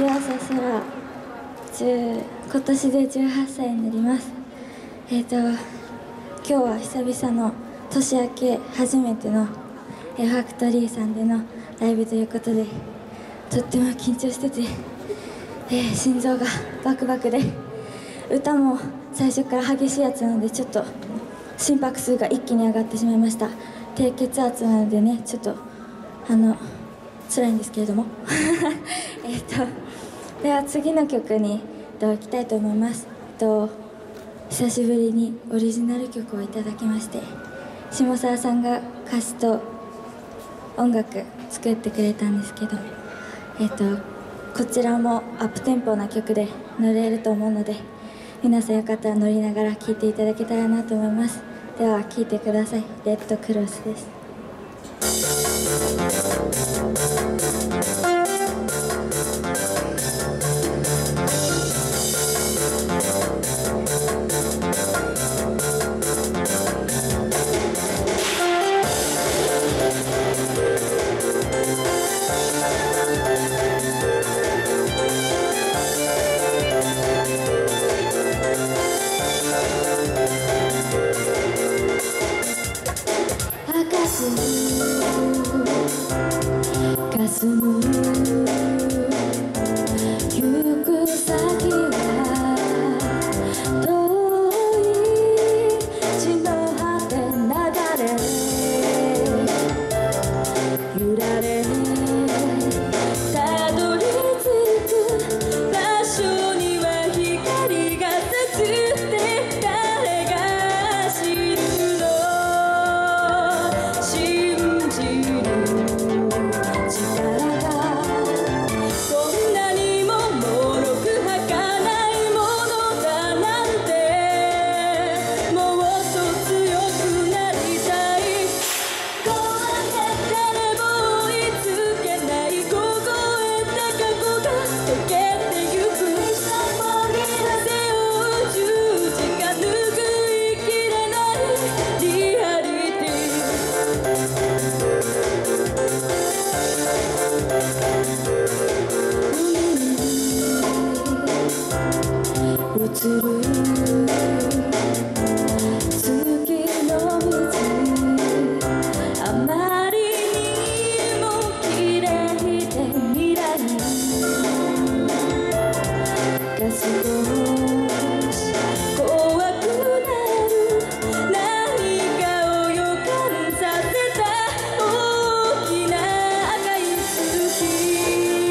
朝空今年で18歳になります。今日は久々の年明け初めてのファクトリーさんでのライブということで、とっても緊張してて、心臓がバクバクで、歌も最初から激しいやつなのでちょっと心拍数が一気に上がってしまいました。低血圧なのでね、ちょっと辛いんですけれどもでは次の曲に行きたいと思います。久しぶりにオリジナル曲をいただきまして、下沢さんが歌詞と音楽作ってくれたんですけど、こちらもアップテンポな曲で乗れると思うので、皆さんよかったら乗りながら聴いていただけたらなと思います。では聴いてください。レッドクロスです。かすむ行く先は遠い地の果て流れ揺られたどり着く場所には光が差して誰が知るの信じる映る月の水、あまりにも綺麗で未来が少し怖くなる、何かを予感させた大きな赤い月。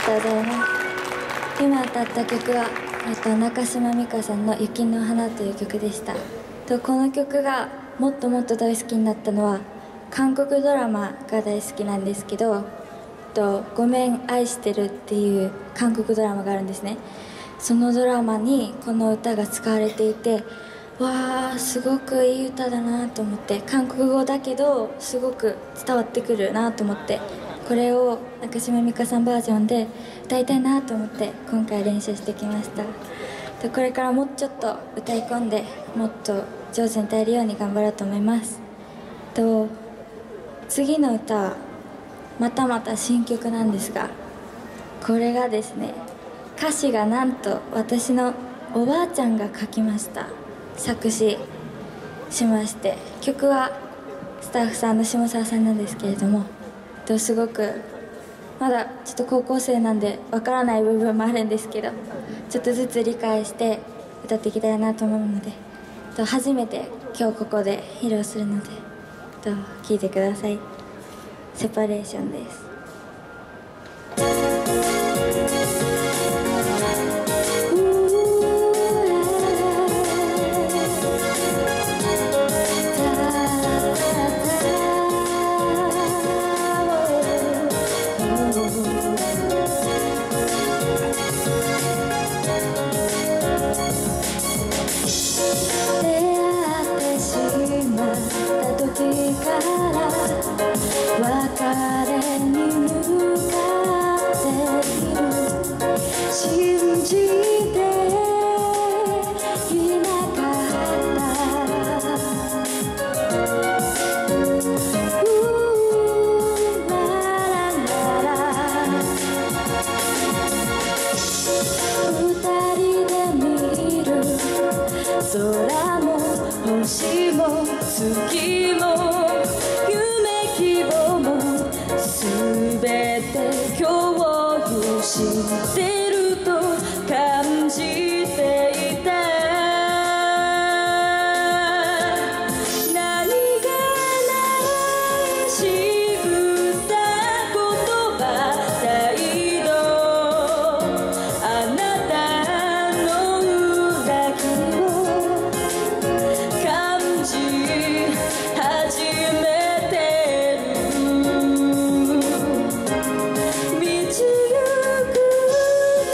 とうございます。今歌った曲は、中島美嘉さんの「雪の花」という曲でした。この曲がもっともっと大好きになったのは韓国ドラマが大好きなんですけど「ごめん愛してる」っていう韓国ドラマがあるんですね。そのドラマにこの歌が使われていて、わーすごくいい歌だなと思って、韓国語だけどすごく伝わってくるなと思って、これを中島美嘉さんバージョンで歌いたいなと思って今回練習してきました。これからもうちょっと歌い込んでもっと上手に歌えるように頑張ろうと思います。次の歌はまたまた新曲なんですが、これがですね、歌詞がなんと私のおばあちゃんが書きました。作詞しまして、曲はスタッフさんの下沢さんなんですけれども、すごくまだちょっと高校生なんでわからない部分もあるんですけど、ちょっとずつ理解して歌っていきたいなと思うので、初めて今日ここで披露するので聴いてください。セパレーションです。別れに向かっている、信じていなかったならなら二人で見る空も星も月も希望もすべて共有してると感じていた。何気ない仕草、言葉、態度、あなたの裏切りを感じ始め道行く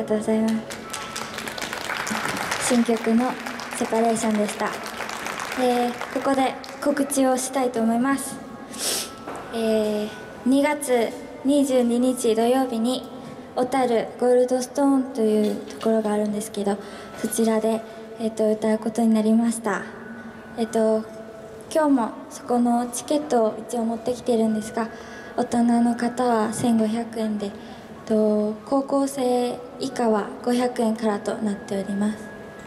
とうございます。新曲のセパレーションでした。ここで告知をしたいと思います。2月22日土曜日に小樽ゴールドストーンというところがあるんですけど、そちらで、歌うことになりました。今日もそこのチケットを一応持ってきてるんですが、大人の方は1500円で、高校生以下は500円からとなっております。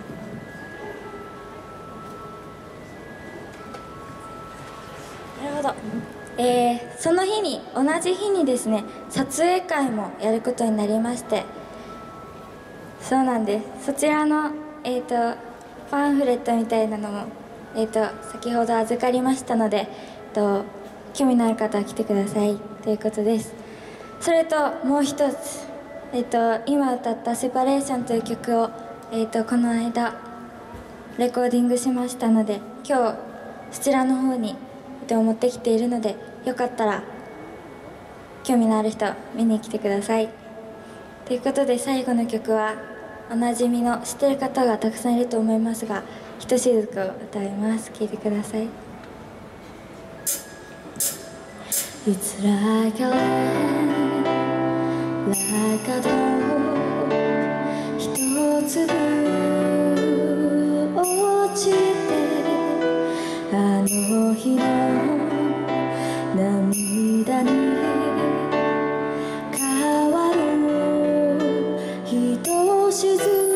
なるほど。その日に、同じ日にですね、撮影会もやることになりまして、そうなんです。そちらの、パンフレットみたいなのも、先ほど預かりましたので、興味のある方は来てくださいということです。それともう一つ、今歌った「セパレーション」という曲を、この間レコーディングしましたので、今日そちらの方に、持ってきているので、よかったら興味のある人見に来てくださいということで、最後の曲はおなじみの知ってる方がたくさんいると思いますが、ひとしずくを歌います。聴いてください。It's like a rain, like a dawn 一粒落ちて、あの日の涙に変わるひとしずく。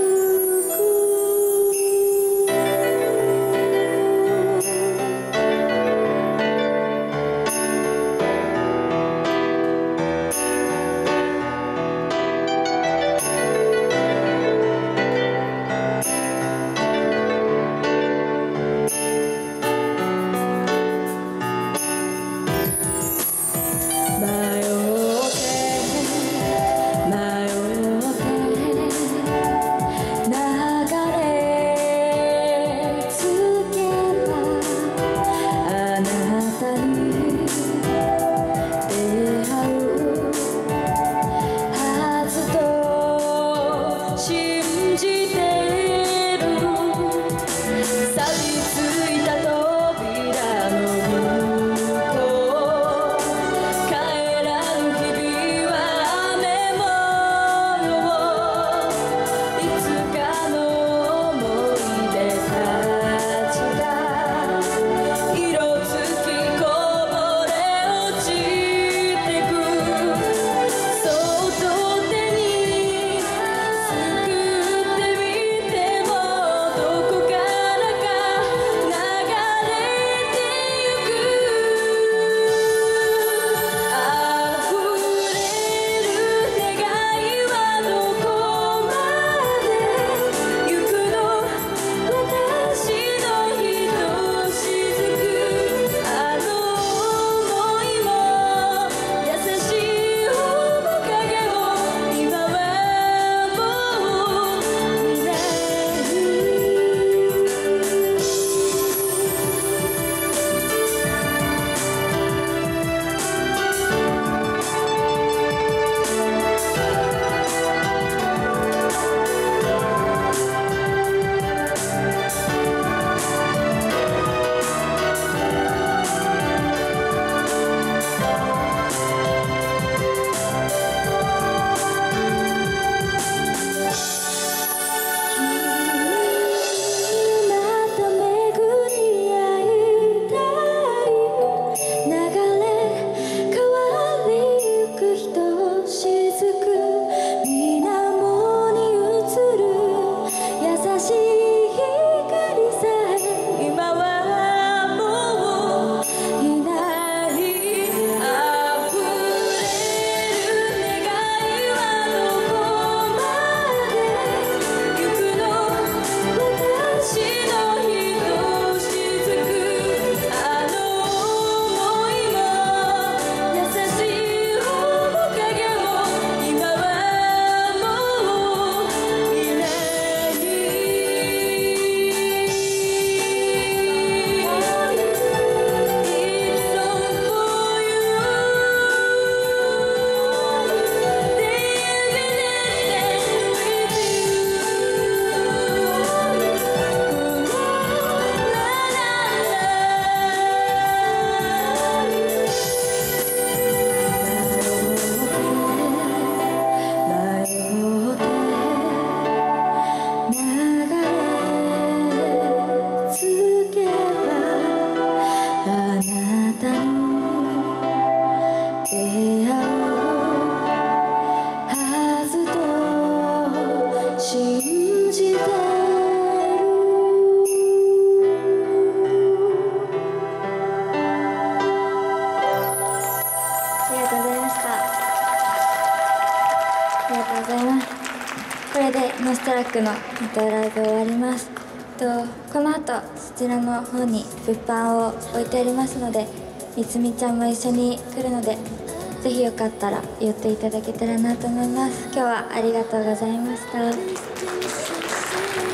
ます。これでノーストラックのライブ終わります。この後そちらの方に物販を置いてありますので、みつみちゃんも一緒に来るので、ぜひよかったら寄っていただけたらなと思います。今日はありがとうございました。